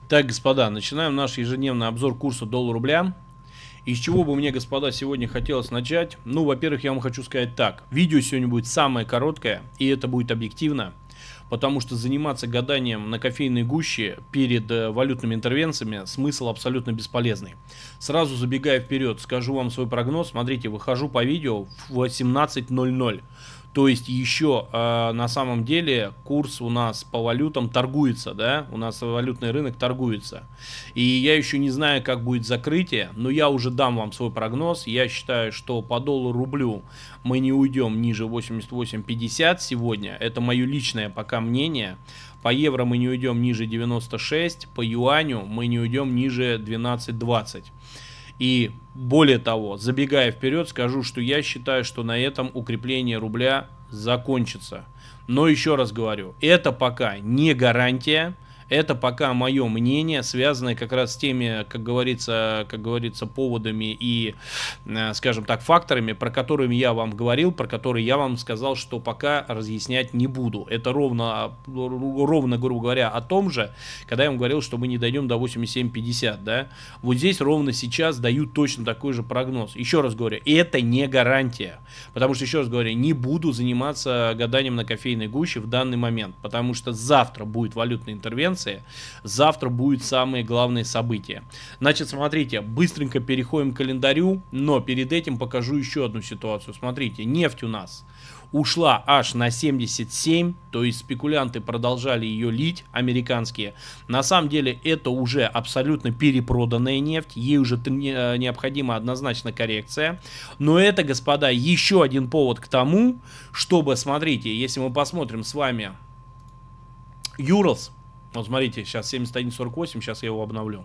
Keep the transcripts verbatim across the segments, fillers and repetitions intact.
Так, господа, начинаем наш ежедневный обзор курса доллар-рубля. Из чего бы мне, господа, сегодня хотелось начать? Ну, во-первых, я вам хочу сказать так. Видео сегодня будет самое короткое, и это будет объективно. Потому что заниматься гаданием на кофейной гуще перед э, валютными интервенциями смысл абсолютно бесполезный. Сразу забегая вперед, скажу вам свой прогноз. Смотрите, выхожу по видео в восемнадцать ноль ноль. То есть еще э, на самом деле курс у нас по валютам торгуется, да, у нас валютный рынок торгуется. И я еще не знаю, как будет закрытие, но я уже дам вам свой прогноз. Я считаю, что по доллару-рублю мы не уйдем ниже восемьдесят восемь пятьдесят сегодня. Это мое личное пока мнение. По евро мы не уйдем ниже девяносто шесть, по юаню мы не уйдем ниже двенадцать двадцать. И более того, забегая вперед, скажу, что я считаю, что на этом укрепление рубля закончится. Но еще раз говорю, это пока не гарантия. Это пока мое мнение, связанное как раз с теми, как говорится, как говорится, поводами и, скажем так, факторами, про которые я вам говорил, про которые я вам сказал, что пока разъяснять не буду. Это ровно, ровно, грубо говоря, о том же, когда я вам говорил, что мы не дойдем до восемьдесят семь пятьдесят, да. Вот здесь ровно сейчас даю точно такой же прогноз. Еще раз говорю, это не гарантия, потому что, еще раз говорю, не буду заниматься гаданием на кофейной гуще в данный момент, потому что завтра будет валютная интервенция. Завтра будет самые главные события. Значит, смотрите, быстренько переходим к календарю, но перед этим покажу еще одну ситуацию. Смотрите, нефть у нас ушла аж на семьдесят семь, то есть спекулянты продолжали ее лить, американские. На самом деле это уже абсолютно перепроданная нефть, ей уже необходима однозначно коррекция. Но это, господа, еще один повод к тому, чтобы, смотрите, если мы посмотрим с вами Urals. Вот смотрите, сейчас семьдесят один сорок восемь, сейчас я его обновлю.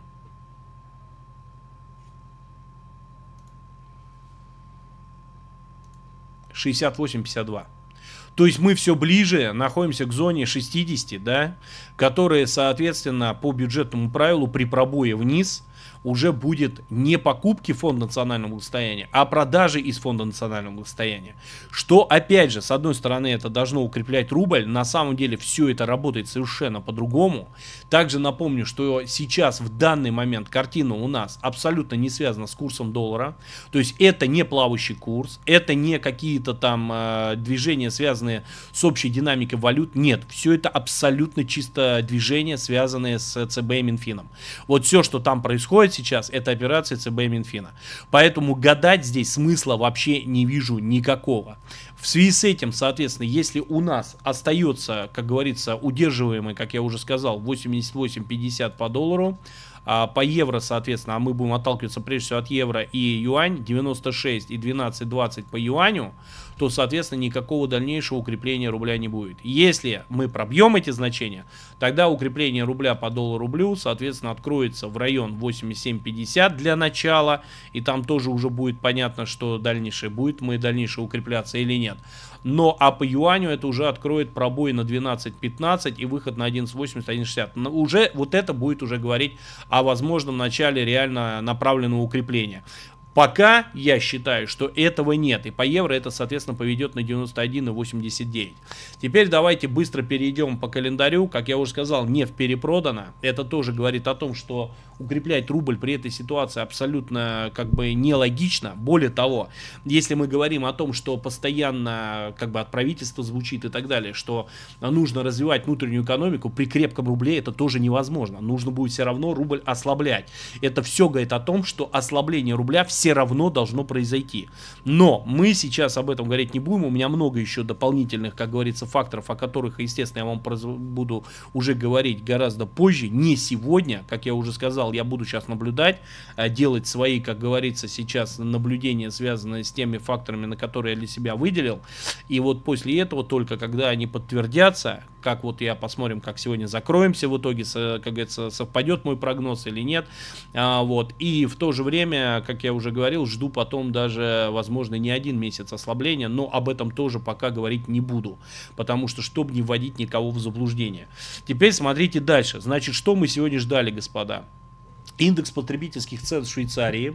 шестьдесят восемь пятьдесят два. То есть мы все ближе находимся к зоне шестидесяти, да, которая, соответственно, по бюджетному правилу при пробое вниз уже будет не покупки фонда национального благосостояния, а продажи из фонда национального благосостояния. Что, опять же, с одной стороны, это должно укреплять рубль. На самом деле все это работает совершенно по-другому. Также напомню, что сейчас в данный момент картина у нас абсолютно не связана с курсом доллара. То есть это не плавающий курс, это не какие-то там э, движения, связанные с общей динамикой валют. Нет, все это абсолютно чисто движения, связанные с ЦБ и Минфином. Вот все, что там происходит сейчас, это операции ЦБ и Минфина. Поэтому гадать здесь смысла вообще не вижу никакого. В связи с этим, соответственно, если у нас остается, как говорится, удерживаемый, как я уже сказал, восемьдесят восемь пятьдесят по доллару, а по евро, соответственно, а мы будем отталкиваться прежде всего от евро и юань, девяносто шесть и двенадцать двадцать по юаню, то, соответственно, никакого дальнейшего укрепления рубля не будет. Если мы пробьем эти значения, тогда укрепление рубля по доллару-рублю, соответственно, откроется в район восемьдесят семь пятьдесят для начала, и там тоже уже будет понятно, что дальнейшее будет, мы дальнейшее укрепляться или нет. Но а по юаню это уже откроет пробой на двенадцать пятнадцать и выход на одиннадцать восемьдесят, одиннадцать шестьдесят. Но уже вот это будет уже говорить о возможном начале реально направленного укрепления. Пока я считаю, что этого нет. И по евро это, соответственно, поведет на девяносто один и восемьдесят девять. Теперь давайте быстро перейдем по календарю. Как я уже сказал, нефть перепродана. Это тоже говорит о том, что укреплять рубль при этой ситуации абсолютно как бы нелогично. Более того, если мы говорим о том, что постоянно как бы от правительства звучит и так далее, что нужно развивать внутреннюю экономику, при крепком рубле это тоже невозможно. Нужно будет все равно рубль ослаблять. Это все говорит о том, что ослабление рубля все все равно должно произойти. Но мы сейчас об этом говорить не будем. У меня много еще дополнительных, как говорится, факторов, о которых, естественно, я вам буду уже говорить гораздо позже. Не сегодня, как я уже сказал, я буду сейчас наблюдать, делать свои, как говорится, сейчас наблюдения, связанные с теми факторами, на которые я для себя выделил. И вот после этого, только когда они подтвердятся, как вот я посмотрим, как сегодня закроемся в итоге, как говорится, совпадет мой прогноз или нет. А, вот. И в то же время, как я уже говорил, жду потом даже, возможно, не один месяц ослабления, но об этом тоже пока говорить не буду, потому что, чтобы не вводить никого в заблуждение. Теперь смотрите дальше. Значит, что мы сегодня ждали, господа? Индекс потребительских цен в Швейцарии.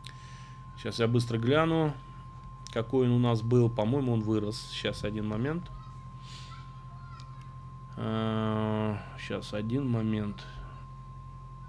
Сейчас я быстро гляну, какой он у нас был. По-моему, он вырос. Сейчас, один момент. Сейчас, один момент.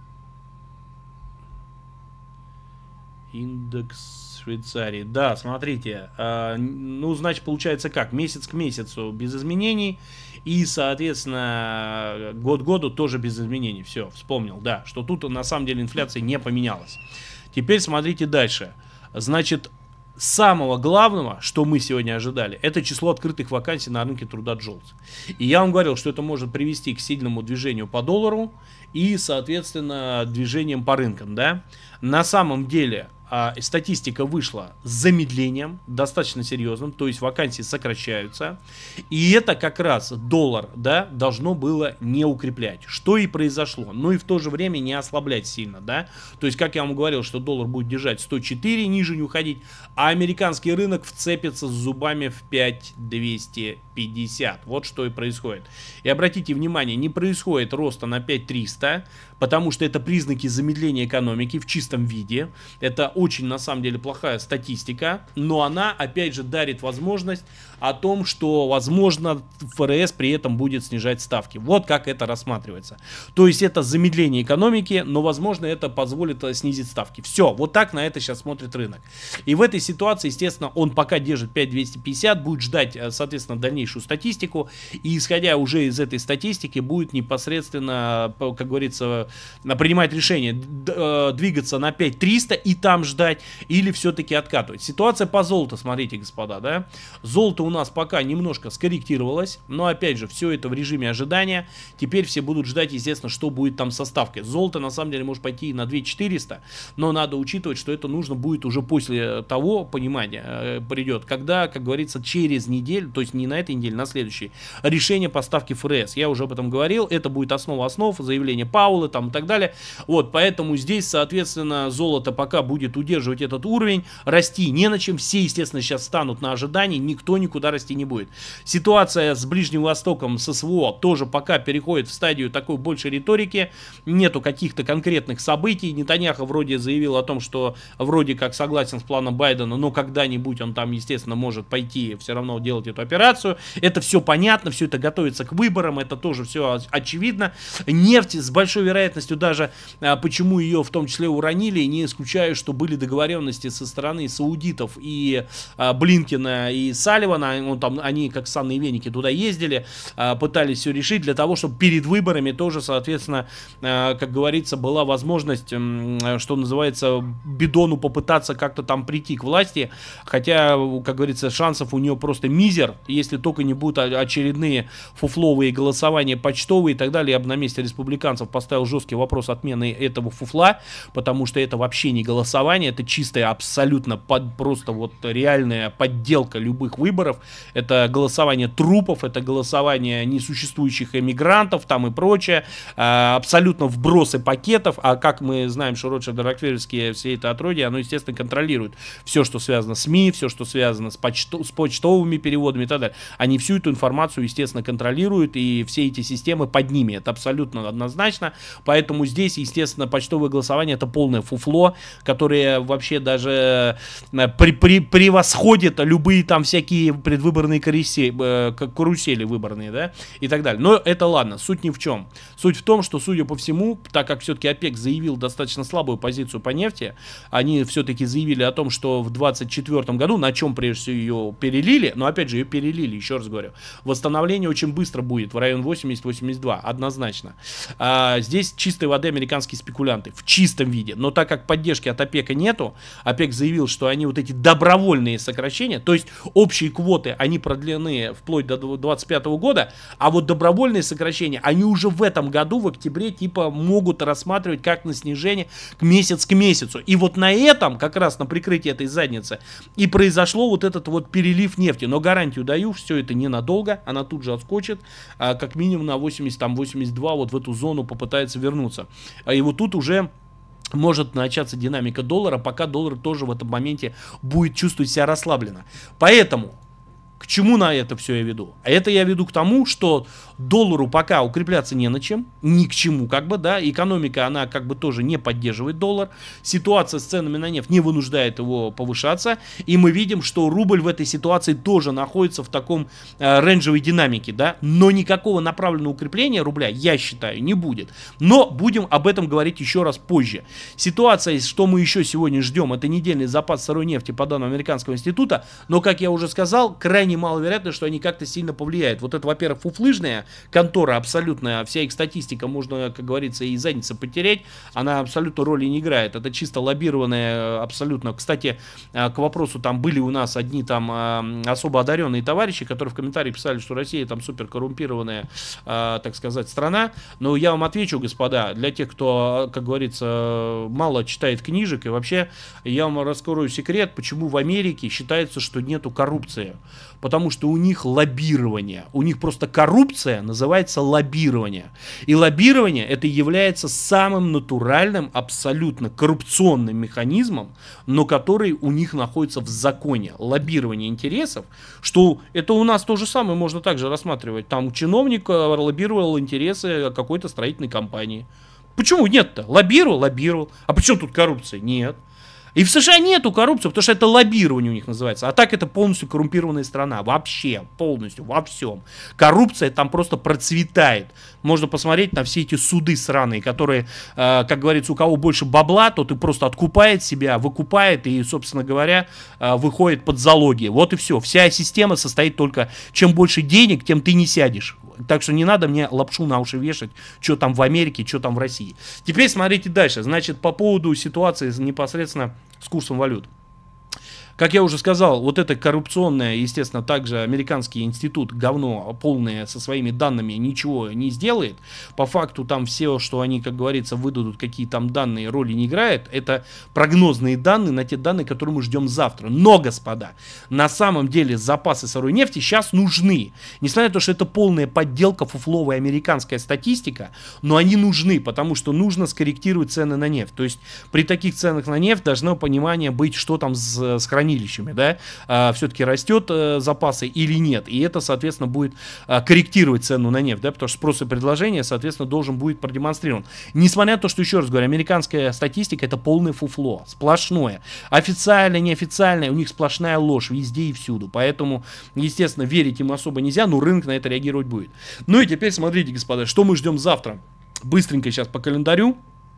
Индекс Швейцарии. Да, смотрите. Э, ну, значит, получается как? Месяц к месяцу без изменений. И, соответственно, год к году тоже без изменений. Все, вспомнил, да. Что тут на самом деле инфляция не поменялась. Теперь смотрите дальше. Значит, самого главного, что мы сегодня ожидали, это число открытых вакансий на рынке труда Джолс. И я вам говорил, что это может привести к сильному движению по доллару и, соответственно, движением по рынкам, да. На самом деле а, статистика вышла с замедлением, достаточно серьезным, то есть вакансии сокращаются. И это как раз доллар, да, должно было не укреплять, что и произошло. Но и в то же время не ослаблять сильно, да. То есть, как я вам говорил, что доллар будет держать сто четыре, ниже не уходить, а американский рынок вцепится с зубами в пять двести пятьдесят. Вот что и происходит. И обратите внимание, не происходит роста на пять триста, потому что это признаки замедления экономики в чистом виде. Это очень, на самом деле, плохая статистика, но она, опять же, дарит возможность о том, что, возможно, ФРС при этом будет снижать ставки. Вот как это рассматривается. То есть это замедление экономики, но, возможно, это позволит снизить ставки. Все, вот так на это сейчас смотрит рынок. И в этой ситуации, естественно, он пока держит пять двести пятьдесят, будет ждать, соответственно, дальнейшую статистику, и, исходя уже из этой статистики, будет непосредственно, как говорится, принимать решение, двигаться на пять триста и там ждать, или все-таки откатывать. Ситуация по золоту, смотрите, господа, да. Золото у нас пока немножко скорректировалось, но, опять же, все это в режиме ожидания. Теперь все будут ждать, естественно, что будет там со ставкой. Золото, на самом деле, может пойти и на две тысячи четыреста, но надо учитывать, что это нужно будет уже после того, понимания, э, придет, когда, как говорится, через неделю, то есть не на этой неделе, на следующей, решение по ставке ФРС. Я уже об этом говорил, это будет основа основ, заявление Пауэлла там и так далее. Вот, поэтому здесь, соответственно, золото пока будет удерживать этот уровень, расти не на чем, все, естественно, сейчас станут на ожидании, никто никуда расти не будет. Ситуация с Ближним Востоком, с СВО, тоже пока переходит в стадию такой большей риторики, нету каких-то конкретных событий. Нетаньяху вроде заявил о том, что вроде как согласен с планом Байдена, но когда-нибудь он там, естественно, может пойти все равно делать эту операцию. Это все понятно, все это готовится к выборам, это тоже все очевидно. Нефть с большой вероятностью даже, почему ее в том числе уронили, не исключаю, что были договоренности со стороны саудитов и Блинкена и Салливана, он там, они как санные веники туда ездили, пытались все решить для того, чтобы перед выборами тоже, соответственно, как говорится, была возможность, что называется, Бидону попытаться как-то там прийти к власти, хотя, как говорится, шансов у нее просто мизер, если только не будут очередные фуфловые голосования почтовые и так далее. Я бы на месте республиканцев поставил жесткий вопрос отмены этого фуфла, потому что это вообще не голосование, это чистая, абсолютно под, просто вот реальная подделка любых выборов. Это голосование трупов, это голосование несуществующих эмигрантов там и прочее, абсолютно вбросы пакетов, а как мы знаем, что Ротшильд-Рокфеллерские все это отродье, оно, естественно, контролирует все, что связано с СМИ, все, что связано с, почто, с почтовыми переводами и так далее. Они всю эту информацию, естественно, контролируют, и все эти системы под ними. Это абсолютно однозначно. Поэтому здесь, естественно, почтовое голосование — это полное фуфло, которое вообще даже при, при, превосходит любые там всякие предвыборные карусели, карусели выборные, да, и так далее. Но это ладно, суть ни в чем. Суть в том, что, судя по всему, так как все-таки ОПЕК заявил достаточно слабую позицию по нефти, они все-таки заявили о том, что в двадцать четвёртом году, на чем прежде всего ее перелили, но опять же ее перелили, еще раз говорю, восстановление очень быстро будет, в район восемьдесят — восемьдесят два, однозначно. А, здесь чистой воды американские спекулянты, в чистом виде, но так как поддержки от ОПЕКа нету, ОПЕК заявил, что они вот эти добровольные сокращения, то есть общие квоты, они продлены вплоть до двадцать пятого года, а вот добровольные сокращения, они уже в этом году, в октябре, типа могут рассматривать как на снижение к месяц к месяцу. И вот на этом, как раз на прикрытии этой задницы, и произошло вот этот вот перелив нефти. Но гарантию даю, все это ненадолго, она тут же отскочит, а, как минимум на восемьдесят, там восемьдесят два, вот в эту зону попытается вернуться. И вот тут уже может начаться динамика доллара, пока доллар тоже в этом моменте будет чувствовать себя расслабленно. Поэтому К чему на это все я веду? А это я веду к тому, что доллару пока укрепляться не на чем, ни к чему, как бы, да, экономика, она как бы тоже не поддерживает доллар, ситуация с ценами на нефть не вынуждает его повышаться, и мы видим, что рубль в этой ситуации тоже находится в таком э, рейнджевой динамике, да, но никакого направленного укрепления рубля, я считаю, не будет. Но будем об этом говорить еще раз позже. Ситуация, что мы еще сегодня ждем, это недельный запас сырой нефти по данным Американского института, но, как я уже сказал, крайне маловероятно, что они как-то сильно повлияют. Вот это, во-первых, фуфлыжная контора абсолютно, вся их статистика, можно, как говорится, и задница потереть, она абсолютно роли не играет. Это чисто лоббированная абсолютно. Кстати, к вопросу, там были у нас одни там особо одаренные товарищи, которые в комментариях писали, что Россия там супер коррумпированная, так сказать, страна. Но я вам отвечу, господа, для тех, кто, как говорится, мало читает книжек, и вообще я вам раскрою секрет, почему в Америке считается, что нету коррупции. Потому что у них лоббирование. У них просто коррупция называется лоббирование. И лоббирование это является самым натуральным, абсолютно коррупционным механизмом, но который у них находится в законе. Лоббирование интересов, что это у нас то же самое можно также рассматривать. Там чиновник лоббировал интересы какой-то строительной компании. Почему нет-то? Лоббировал, лоббировал. А почему тут коррупция? Нет. И в США нету коррупции, потому что это лоббирование у них называется. А так это полностью коррумпированная страна. Вообще, полностью, во всем. Коррупция там просто процветает. Можно посмотреть на все эти суды сраные, которые, э, как говорится, у кого больше бабла, тот и просто откупает себя, выкупает и, собственно говоря, э, выходит под залоги. Вот и все. Вся система состоит только, чем больше денег, тем ты не сядешь. Так что не надо мне лапшу на уши вешать, что там в Америке, что там в России. Теперь смотрите дальше. Значит, по поводу ситуации непосредственно с курсом валют. Как я уже сказал, вот это коррупционное, естественно, также американский институт говно полное со своими данными ничего не сделает. По факту там все, что они, как говорится, выдадут, какие там данные, роли не играет. Это прогнозные данные на те данные, которые мы ждем завтра. Но, господа, на самом деле запасы сырой нефти сейчас нужны. Несмотря на то, что это полная подделка, фуфловая американская статистика, но они нужны, потому что нужно скорректировать цены на нефть. То есть при таких ценах на нефть должно понимание быть, что там с, с хранилищем. хранилищами, да, а, все-таки растет а, запасы или нет, и это, соответственно, будет а, корректировать цену на нефть, да, потому что спрос и предложение, соответственно, должен будет продемонстрирован. Несмотря на то, что, еще раз говорю, американская статистика это полное фуфло, сплошное, официальное, неофициальное, у них сплошная ложь везде и всюду, поэтому, естественно, верить им особо нельзя, но рынок на это реагировать будет. Ну и теперь смотрите, господа, что мы ждем завтра, быстренько сейчас по календарю.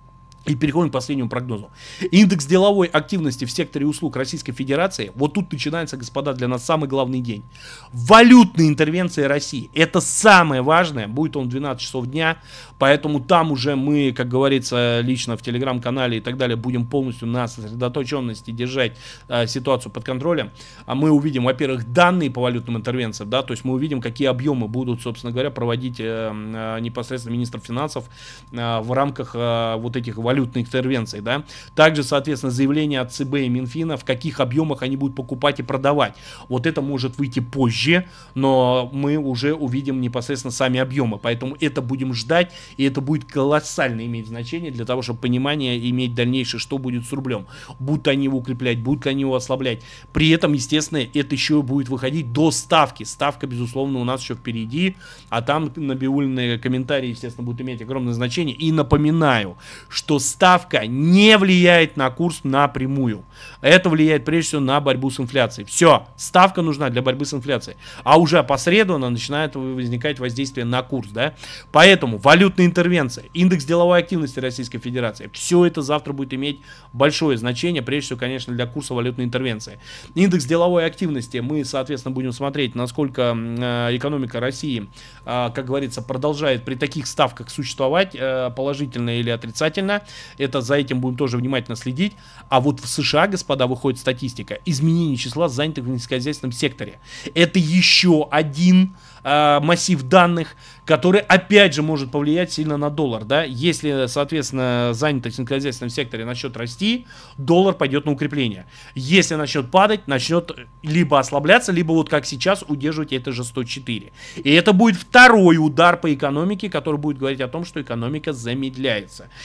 И переходим к последнему прогнозу. Индекс деловой активности в секторе услуг Российской Федерации. Вот тут начинается, господа, для нас самый главный день. Валютные интервенции России. Это самое важное. Будет он в двенадцать часов дня. Поэтому там уже мы, как говорится, лично в телеграм-канале и так далее, будем полностью на сосредоточенности держать э, ситуацию под контролем. А мы увидим, во-первых, данные по валютным интервенциям. Да, то есть мы увидим, какие объемы будут, собственно говоря, проводить э, э, непосредственно министр финансов э, в рамках э, вот этих валютных валютной интервенции, да. Также, соответственно, заявление от ЦБ и Минфина, в каких объемах они будут покупать и продавать. Вот это может выйти позже, но мы уже увидим непосредственно сами объемы. Поэтому это будем ждать, и это будет колоссально иметь значение для того, чтобы понимание иметь дальнейшее, что будет с рублем. Будут они его укреплять, будут ли они его ослаблять. При этом, естественно, это еще будет выходить до ставки. Ставка, безусловно, у нас еще впереди, а там набиульные комментарии, естественно, будут иметь огромное значение. И напоминаю, что ставка не влияет на курс напрямую. Это влияет прежде всего на борьбу с инфляцией. Все, ставка нужна для борьбы с инфляцией. А уже опосредованно начинает возникать воздействие на курс. Да? Поэтому валютная интервенция, индекс деловой активности Российской Федерации, все это завтра будет иметь большое значение, прежде всего, конечно, для курса валютной интервенции. Индекс деловой активности, мы, соответственно, будем смотреть, насколько э, экономика России, э, как говорится, продолжает при таких ставках существовать, э, положительно или отрицательно. Это за этим будем тоже внимательно следить. А вот в США, господа, выходит статистика изменения числа занятых в нефтехозяйственном секторе. Это еще один э, массив данных, который опять же может повлиять сильно на доллар. Да? Если, соответственно, занятость в нефтехозяйственном секторе начнет расти, доллар пойдет на укрепление. Если начнет падать, начнет либо ослабляться, либо вот как сейчас удерживать это же сто четыре. И это будет второй удар по экономике, который будет говорить о том, что экономика замедляется. И она может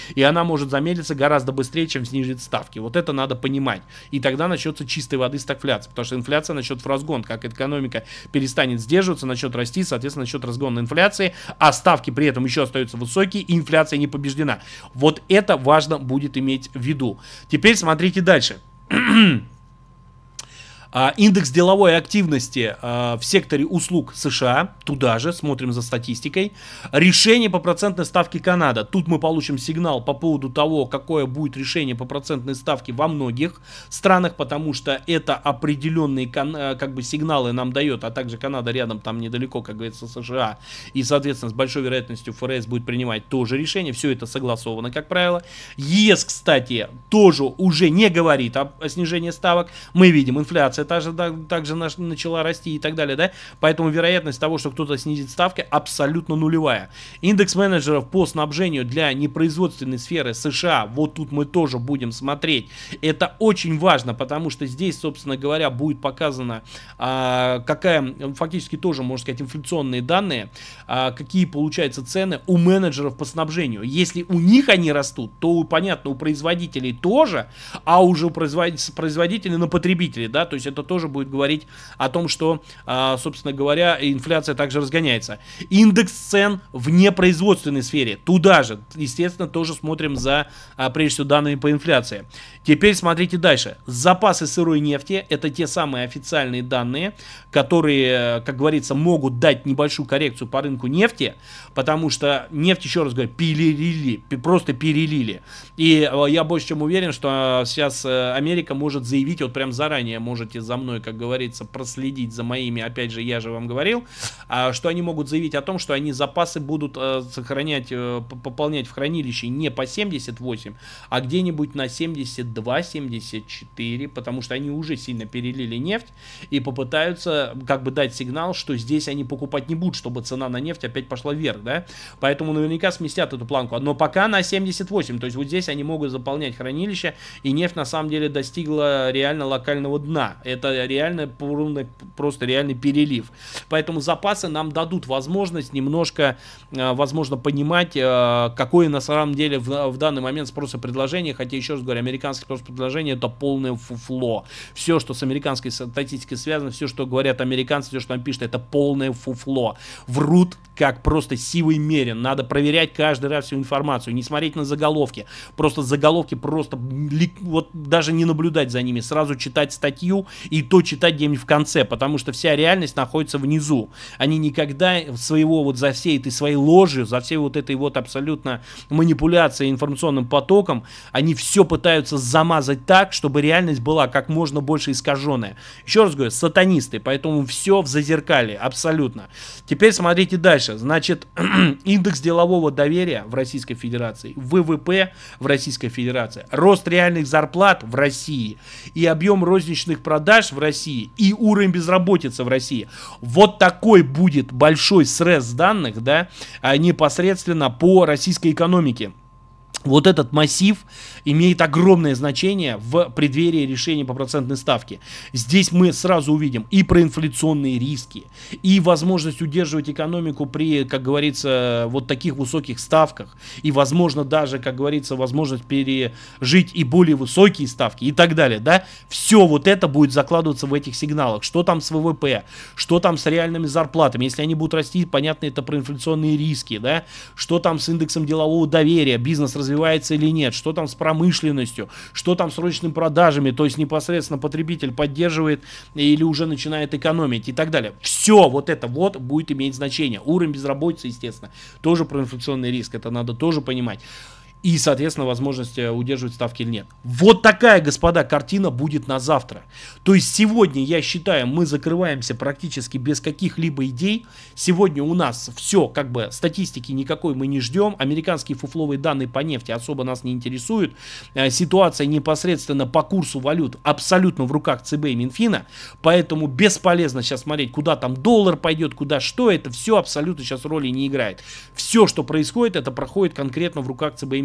может замедлиться гораздо быстрее, чем снизит ставки. Вот это надо понимать. И тогда начнется чистой воды стагфляция, потому что инфляция начнет в разгон, как экономика перестанет сдерживаться, начнет расти, соответственно, начнет разгон инфляции, а ставки при этом еще остаются высокие, и инфляция не побеждена. Вот это важно будет иметь в виду. Теперь смотрите дальше. Индекс деловой активности в секторе услуг США, туда же, смотрим за статистикой. Решение по процентной ставке Канада. Тут мы получим сигнал по поводу того, какое будет решение по процентной ставке во многих странах, потому что это определенные как бы сигналы нам дает, а также Канада рядом, там недалеко, как говорится, США. И, соответственно, с большой вероятностью ФРС будет принимать тоже решение. Все это согласовано, как правило. ЕС, кстати, тоже уже не говорит о, о снижении ставок. Мы видим, инфляция также, также начала расти и так далее, да, поэтому вероятность того, что кто-то снизит ставки, абсолютно нулевая. Индекс менеджеров по снабжению для непроизводственной сферы США, вот тут мы тоже будем смотреть, это очень важно, потому что здесь, собственно говоря, будет показано, а, какая, фактически тоже, можно сказать, инфляционные данные, а, какие получаются цены у менеджеров по снабжению. Если у них они растут, то, понятно, у производителей тоже, а уже у производителей на потребителей, да, то есть это тоже будет говорить о том, что, собственно говоря, инфляция также разгоняется. Индекс цен в непроизводственной сфере. Туда же, естественно, тоже смотрим за, прежде всего, данными по инфляции. Теперь смотрите дальше. Запасы сырой нефти — это те самые официальные данные, которые, как говорится, могут дать небольшую коррекцию по рынку нефти, потому что нефть, еще раз говорю, перелили, просто перелили. И я больше чем уверен, что сейчас Америка может заявить, вот прям заранее можете за мной, как говорится, проследить за моими, опять же, я же вам говорил, что они могут заявить о том, что они запасы будут сохранять, пополнять в хранилище не по семьдесят восемь, а где-нибудь на семьдесят два — семьдесят четыре, потому что они уже сильно перелили нефть и попытаются как бы дать сигнал, что здесь они покупать не будут, чтобы цена на нефть опять пошла вверх, да, поэтому наверняка сместят эту планку, но пока на семьдесят восемь, то есть вот здесь они могут заполнять хранилище, и нефть на самом деле достигла реально локального дна. Это реально просто реальный перелив. Поэтому запасы нам дадут возможность немножко, возможно, понимать, какое на самом деле в, в данный момент спрос и предложение. Хотя, еще раз говорю, американский спрос и предложение — это полное фуфло. Все, что с американской статистикой связано, все, что говорят американцы, все, что нам пишут, это полное фуфло. Врут как просто сивый мерин. Надо проверять каждый раз всю информацию, не смотреть на заголовки. Просто заголовки просто вот даже не наблюдать за ними, сразу читать статью и то читать где-нибудь в конце, потому что вся реальность находится внизу. Они никогда своего вот за всей этой своей ложью, за всей вот этой вот абсолютно манипуляцией информационным потоком, они все пытаются замазать так, чтобы реальность была как можно больше искаженная. Еще раз говорю, сатанисты, поэтому все в зазеркалье, абсолютно. Теперь смотрите дальше. Значит, индекс делового доверия в Российской Федерации, ВВП в Российской Федерации, рост реальных зарплат в России и объем розничных продаж в России и уровень безработицы в России. Вот такой будет большой срез данных, да, непосредственно по российской экономике. Вот этот массив имеет огромное значение в преддверии решения по процентной ставке. Здесь мы сразу увидим и проинфляционные риски, и возможность удерживать экономику при, как говорится, вот таких высоких ставках, и, возможно, даже, как говорится, возможность пережить и более высокие ставки и так далее, да. Все вот это будет закладываться в этих сигналах. Что там с ВВП, что там с реальными зарплатами, если они будут расти, понятно, это проинфляционные риски, да. Что там с индексом делового доверия, бизнес развивается или нет, что там с промышленностью, что там с розничными продажами, то есть непосредственно потребитель поддерживает или уже начинает экономить и так далее. Все вот это вот будет иметь значение. Уровень безработицы, естественно, тоже проинфляционный риск, это надо тоже понимать. И, соответственно, возможность удерживать ставки или нет. Вот такая, господа, картина будет на завтра. То есть сегодня, я считаю, мы закрываемся практически без каких-либо идей. Сегодня у нас все, как бы, статистики никакой мы не ждем. Американские фуфловые данные по нефти особо нас не интересуют. Ситуация непосредственно по курсу валют абсолютно в руках ЦБ и Минфина. Поэтому бесполезно сейчас смотреть, куда там доллар пойдет, куда что. Это все абсолютно сейчас роли не играет. Все, что происходит, это проходит конкретно в руках ЦБ и Минфина.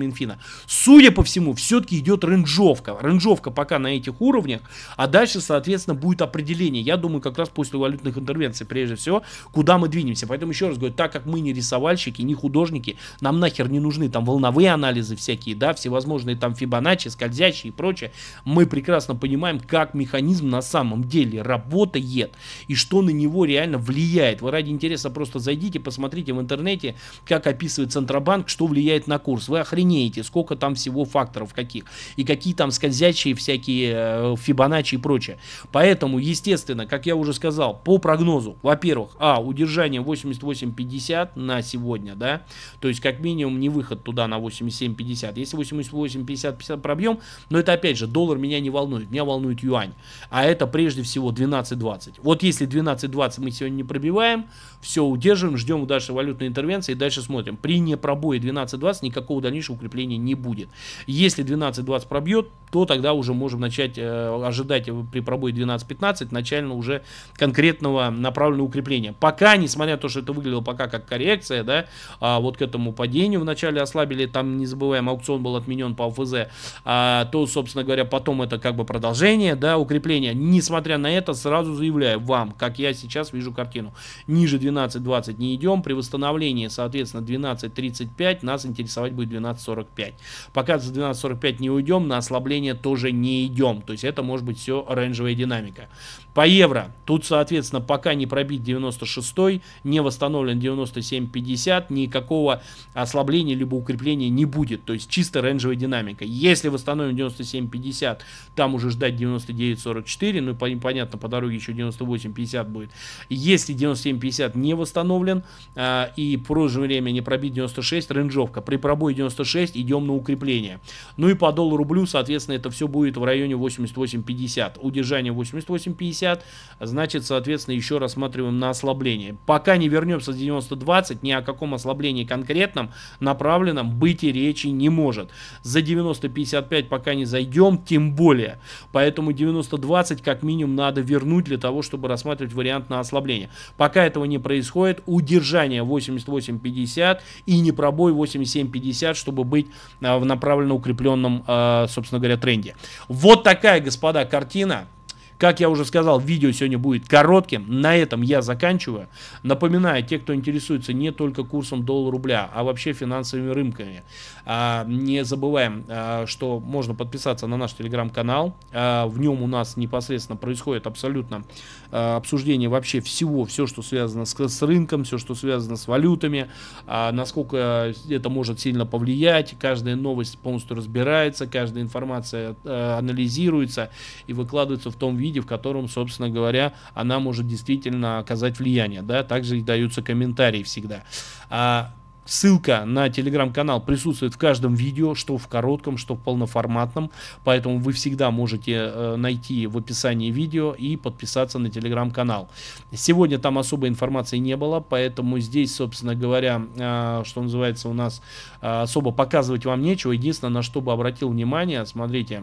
Минфина. Судя по всему, все-таки идет рейнджовка. Рейнджовка пока на этих уровнях, а дальше, соответственно, будет определение. Я думаю, как раз после валютных интервенций, прежде всего, куда мы двинемся. Поэтому еще раз говорю, так как мы не рисовальщики, не художники, нам нахер не нужны там волновые анализы всякие, да, всевозможные там Фибоначчи, скользящие и прочее. Мы прекрасно понимаем, как механизм на самом деле работает и что на него реально влияет. Вы ради интереса просто зайдите, посмотрите в интернете, как описывает Центробанк, что влияет на курс. Вы охренеете, сколько там всего факторов каких. И какие там скользящие всякие э, Фибоначчи и прочее. Поэтому, естественно, как я уже сказал, по прогнозу, во-первых, а, удержание восемьдесят восемь пятьдесят на сегодня, да, то есть как минимум не выход туда на восемьдесят семь пятьдесят. Если восемьдесят восемь пятьдесят пробьем, но это опять же, доллар меня не волнует, меня волнует юань. А это прежде всего двенадцать двадцать. Вот если двенадцать двадцать мы сегодня не пробиваем, все, удерживаем, ждем дальше валютной интервенции и дальше смотрим. При непробое двенадцать двадцать никакого дальнейшего укрепления не будет. Если двенадцать двадцать пробьет, то тогда уже можем начать э, ожидать при пробое двенадцать пятнадцать начально уже конкретного направленного укрепления. Пока, несмотря на то, что это выглядело пока как коррекция, да, а вот к этому падению вначале ослабили, там не забываем, аукцион был отменен по ОФЗ, а, то, собственно говоря, потом это как бы продолжение, да, укрепления. Несмотря на это, сразу заявляю вам, как я сейчас вижу картину, ниже двенадцать двадцать не идем, при восстановлении, соответственно, двенадцать тридцать пять нас интересовать будет двенадцать сорок пять. Пока за двенадцать сорок пять не уйдем, на ослабление тоже не идем, то есть это может быть все оранжевая динамика. По евро, тут, соответственно, пока не пробит девяносто шестой, не восстановлен девяносто семь пятьдесят, никакого ослабления либо укрепления не будет, то есть чисто оранжевая динамика. Если восстановим девяносто семь пятьдесят, там уже ждать девяносто девять сорок четыре, ну понятно, по дороге еще девяносто восемь пятьдесят будет. Если девяносто семь пятьдесят не восстановлен а, и в то же время не пробит девяносто шесть, рейнджовка. При пробое девяносто шесть идем на укрепление. Ну и по доллару-рублю, соответственно, это все будет в районе восемьдесят восемь пятьдесят. Удержание восемьдесят восемь пятьдесят, значит, соответственно, еще рассматриваем на ослабление. Пока не вернемся с девяносто двадцать, ни о каком ослаблении конкретном, направленном, быть и речи не может. За девяносто пятьдесят пять пока не зайдем, тем более. Поэтому девяносто двадцать как минимум надо вернуть для того, чтобы рассматривать вариант на ослабление. Пока этого не происходит, удержание восемьдесят восемь пятьдесят и не пробой восемьдесят семь пятьдесят, чтобы быть в направленно укрепленном, собственно говоря, тренде. Вот такая, господа, картина. Как я уже сказал, видео сегодня будет коротким. На этом я заканчиваю. Напоминаю, те, кто интересуется не только курсом доллара-рубля, а вообще финансовыми рынками, не забываем, что можно подписаться на наш телеграм-канал. В нем у нас непосредственно происходит абсолютно обсуждение вообще всего, все, что связано с, с рынком, все, что связано с валютами, насколько это может сильно повлиять. Каждая новость полностью разбирается, каждая информация анализируется и выкладывается в том виде, виде, в котором, собственно говоря, она может действительно оказать влияние, да, также и даются комментарии всегда. А, ссылка на телеграм-канал присутствует в каждом видео, что в коротком, что в полноформатном, поэтому вы всегда можете э, найти в описании видео и подписаться на телеграм-канал. Сегодня там особой информации не было, поэтому здесь, собственно говоря, э, что называется, у нас э, особо показывать вам нечего. Единственное, на что бы обратил внимание, смотрите,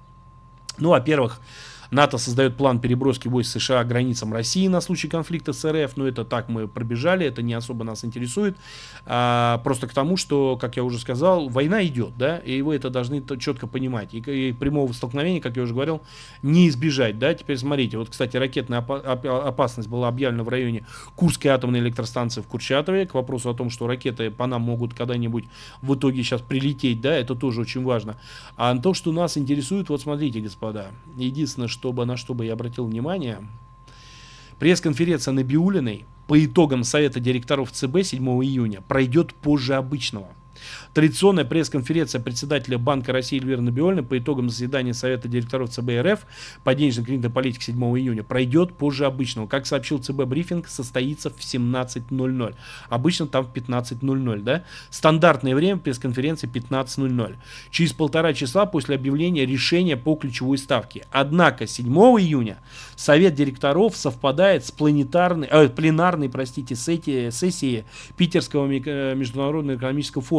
ну, во-первых, НАТО создает план переброски войск США к границам России на случай конфликта с РФ. Но это так мы пробежали, это не особо нас интересует. А, просто к тому, что, как я уже сказал, война идет, да, и вы это должны четко понимать. И, и прямого столкновения, как я уже говорил, не избежать, да. Теперь смотрите, вот, кстати, ракетная опасность была объявлена в районе Курской атомной электростанции в Курчатове. К вопросу о том, что ракеты по нам могут когда-нибудь в итоге сейчас прилететь, да, это тоже очень важно. А то, что нас интересует, вот смотрите, господа, единственное, чтобы, на что бы я обратил внимание, пресс-конференция Набиуллиной по итогам Совета директоров ЦБ седьмого июня пройдет позже обычного. Традиционная пресс-конференция председателя Банка России Эльвиры Набиуллиной по итогам заседания Совета директоров ЦБ РФ по денежно-кредитной политике седьмого июня пройдет позже обычного. Как сообщил ЦБ брифинг, состоится в семнадцать ноль ноль. Обычно там в пятнадцать ноль ноль, да? Стандартное время пресс-конференции пятнадцать ноль ноль. Через полтора часа после объявления решения по ключевой ставке. Однако седьмого июня Совет директоров совпадает с планетарной, э, пленарной, простите, сессией Питерского международного экономического форума.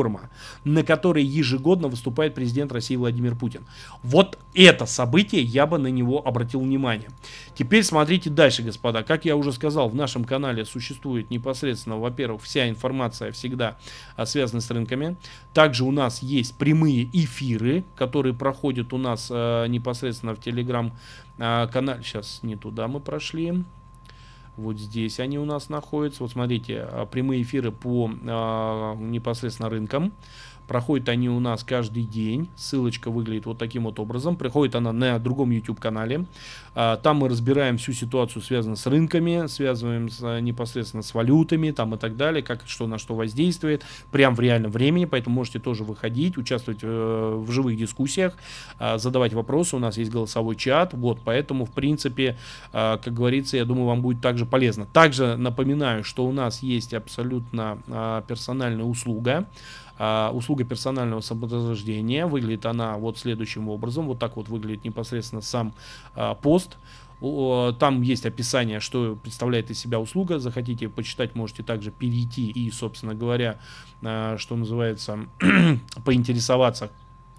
платформа, на которой ежегодно выступает президент России Владимир Путин. Вот это событие, я бы на него обратил внимание. Теперь смотрите дальше, господа. Как я уже сказал, в нашем канале существует непосредственно, во-первых, вся информация всегда связана с рынками. Также у нас есть прямые эфиры, которые проходят у нас э, непосредственно в телеграм-канале. Сейчас не туда мы прошли. Вот здесь они у нас находятся. Вот смотрите, прямые эфиры по э, непосредственно рынкам. Проходят они у нас каждый день. Ссылочка выглядит вот таким вот образом. Приходит она на другом YouTube-канале. Там мы разбираем всю ситуацию, связанную с рынками, связываем с, непосредственно с валютами там, и так далее, как что на что воздействует, прям в реальном времени. Поэтому можете тоже выходить, участвовать в, в живых дискуссиях, задавать вопросы. У нас есть голосовой чат. Вот, поэтому, в принципе, как говорится, я думаю, вам будет также полезно. Также напоминаю, что у нас есть абсолютно персональная услуга. Uh, услуга персонального сопровождения. Выглядит она вот следующим образом. Вот так вот выглядит непосредственно сам uh, пост. Uh, там есть описание, что представляет из себя услуга. Захотите почитать, можете также перейти и, собственно говоря, uh, что называется, поинтересоваться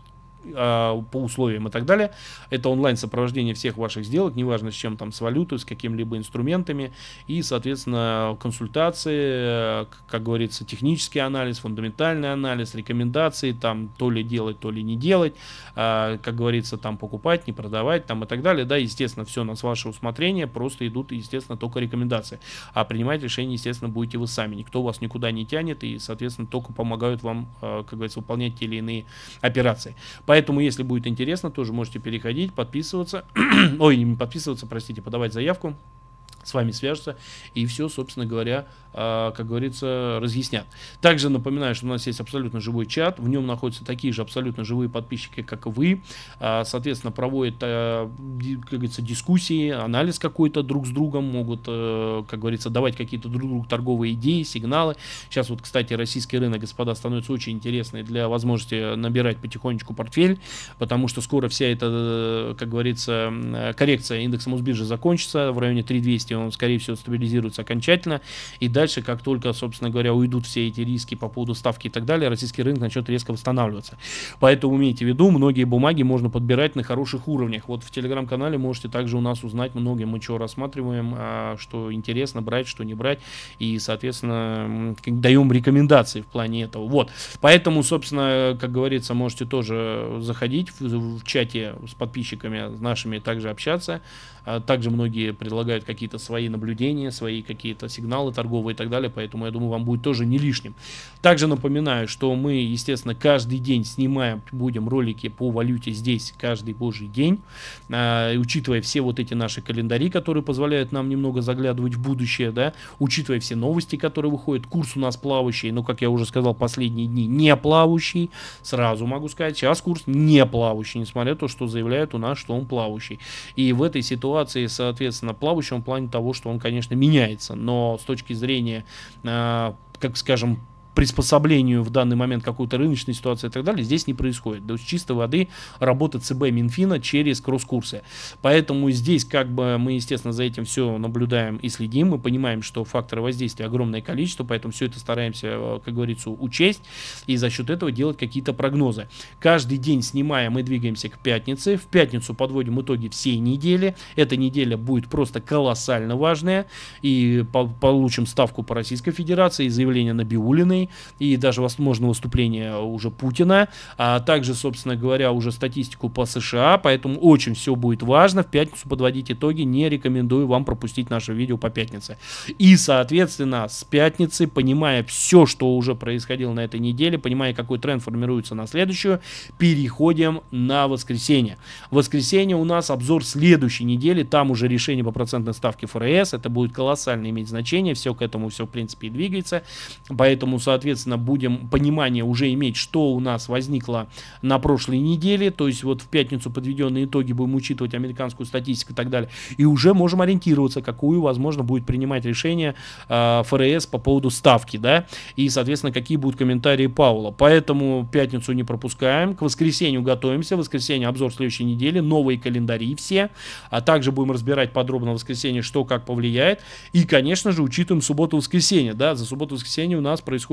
по условиям и так далее. Это онлайн сопровождение всех ваших сделок, неважно с чем там, с валютой, с какими-либо инструментами, и, соответственно, консультации, как говорится, технический анализ, фундаментальный анализ, рекомендации, там, то ли делать, то ли не делать, как говорится, там, покупать, не продавать, там, и так далее. Да, естественно, все на ваше усмотрение, просто идут, естественно, только рекомендации. А принимать решение, естественно, будете вы сами. Никто вас никуда не тянет, и, соответственно, только помогают вам, как говорится, выполнять те или иные операции. Поэтому, если будет интересно, тоже можете переходить, подписываться. Ой, не подписываться, простите, подавать заявку. С вами свяжутся и все, собственно говоря, э, как говорится, разъяснят. Также напоминаю, что у нас есть абсолютно живой чат. В нем находятся такие же абсолютно живые подписчики, как и вы. Э, соответственно, проводят, э, как говорится, дискуссии, анализ какой-то друг с другом. Могут, э, как говорится, давать какие-то друг другу торговые идеи, сигналы. Сейчас вот, кстати, российский рынок, господа, становится очень интересный для возможности набирать потихонечку портфель. Потому что скоро вся эта, как говорится, коррекция индекса Мосбиржи закончится в районе три тысячи двести. Он, скорее всего, стабилизируется окончательно. И дальше, как только, собственно говоря, уйдут все эти риски по поводу ставки и так далее, российский рынок начнет резко восстанавливаться. Поэтому имейте в виду, многие бумаги можно подбирать на хороших уровнях. Вот в телеграм-канале можете также у нас узнать, многие мы что рассматриваем, что интересно брать, что не брать. И, соответственно, даем рекомендации в плане этого. Вот. Поэтому, собственно, как говорится, можете тоже заходить в, в чате с подписчиками нашими, также общаться. Также многие предлагают какие-то свои наблюдения, свои какие-то сигналы торговые и так далее, поэтому я думаю, вам будет тоже не лишним. Также напоминаю, что мы, естественно, каждый день снимаем, будем ролики по валюте здесь каждый божий день, э, учитывая все вот эти наши календари, которые позволяют нам немного заглядывать в будущее, да, учитывая все новости, которые выходят. Курс у нас плавающий, но, как я уже сказал, последние дни не плавающий, сразу могу сказать, сейчас курс не плавающий, несмотря на то, что заявляют у нас, что он плавающий. И в этой ситуации, соответственно, плавающий в плане того, что он, конечно, меняется, но с точки зрения, э, как скажем, приспособлению в данный момент какой-то рыночной ситуации и так далее, здесь не происходит. То есть чистой воды работа ЦБ Минфина через кросс-курсы. Поэтому здесь как бы мы, естественно, за этим все наблюдаем и следим. Мы понимаем, что факторы воздействия огромное количество, поэтому все это стараемся, как говорится, учесть и за счет этого делать какие-то прогнозы. Каждый день снимая, мы двигаемся к пятнице. В пятницу подводим итоги всей недели. Эта неделя будет просто колоссально важная. И по получим ставку по Российской Федерации, и заявление Набиуллиной, и даже возможно выступление уже Путина, а также, собственно говоря, уже статистику по США, поэтому очень все будет важно. В пятницу подводить итоги, не рекомендую вам пропустить наше видео по пятнице. И, соответственно, с пятницы, понимая все, что уже происходило на этой неделе, понимая, какой тренд формируется на следующую, переходим на воскресенье. В воскресенье у нас обзор следующей недели, там уже решение по процентной ставке ФРС, это будет колоссально иметь значение, все к этому все, в принципе, и двигается, поэтому, соответственно, будем понимание уже иметь, что у нас возникло на прошлой неделе, то есть вот в пятницу подведенные итоги будем учитывать американскую статистику и так далее, и уже можем ориентироваться, какую, возможно, будет принимать решение э, ФРС по поводу ставки, да, и, соответственно, какие будут комментарии Пауэлла. Поэтому пятницу не пропускаем, к воскресенью готовимся, в воскресенье обзор следующей недели, новые календари все, а также будем разбирать подробно в воскресенье, что как повлияет, и, конечно же, учитываем субботу-воскресенье, да, за субботу-воскресенье у нас происходит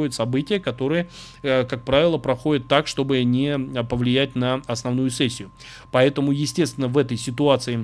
происходят события, которые, как правило, проходят так, чтобы не повлиять на основную сессию. Поэтому, естественно, в этой ситуации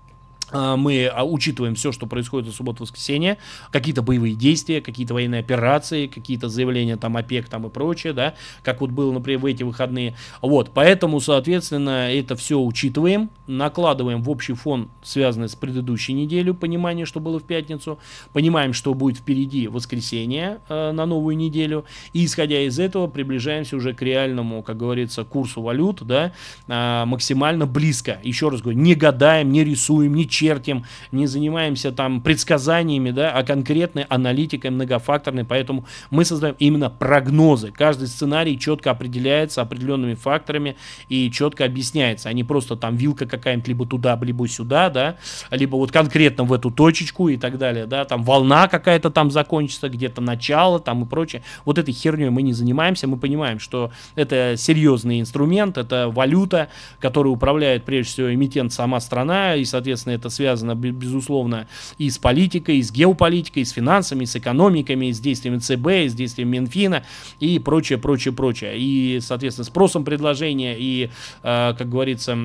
мы учитываем все, что происходит в субботу-воскресенье, какие-то боевые действия, какие-то военные операции, какие-то заявления там ОПЕК там и прочее, да, как вот было, например, в эти выходные. Вот, поэтому, соответственно, это все учитываем, накладываем в общий фон, связанный с предыдущей неделей, понимание, что было в пятницу, понимаем, что будет впереди воскресенье э, на новую неделю, и, исходя из этого, приближаемся уже к реальному, как говорится, курсу валют, да, э, максимально близко. Еще раз говорю, не гадаем, не рисуем, не чертим, не занимаемся там предсказаниями, да, а конкретной аналитикой многофакторной, поэтому мы создаем именно прогнозы. Каждый сценарий четко определяется определенными факторами и четко объясняется, а не просто там вилка какая-нибудь либо туда, либо сюда, да, либо вот конкретно в эту точечку и так далее, да, там волна какая-то там закончится, где-то начало там и прочее. Вот этой херней мы не занимаемся, мы понимаем, что это серьезный инструмент, это валюта, которую управляет прежде всего эмитент сама страна, и, соответственно, это связано, безусловно, и с политикой, и с геополитикой, и с финансами, и с экономиками, и с действиями ЦБ, и с действиями Минфина, и прочее, прочее, прочее. И, соответственно, спросом предложения, и, э, как говорится,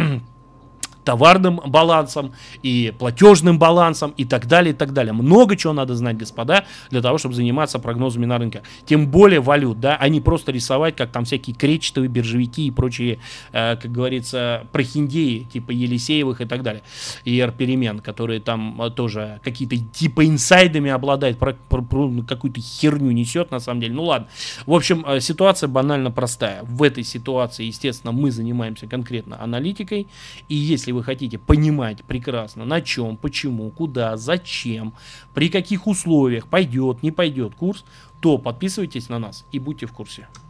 товарным балансом и платежным балансом и так далее, и так далее. Много чего надо знать, господа, для того, чтобы заниматься прогнозами на рынке. Тем более валют, да, а не просто рисовать, как там всякие кречетовые биржевики и прочие, э, как говорится, прохиндеи, типа Елисеевых и так далее. И Р-перемен, которые там э, тоже какие-то типа инсайдами обладают, про, про, про, какую-то херню несет, на самом деле. Ну ладно. В общем, э, ситуация банально простая. В этой ситуации, естественно, мы занимаемся конкретно аналитикой, и если вы хотите понимать прекрасно, на чем, почему, куда, зачем, при каких условиях пойдет, не пойдет курс, то подписывайтесь на нас и будьте в курсе.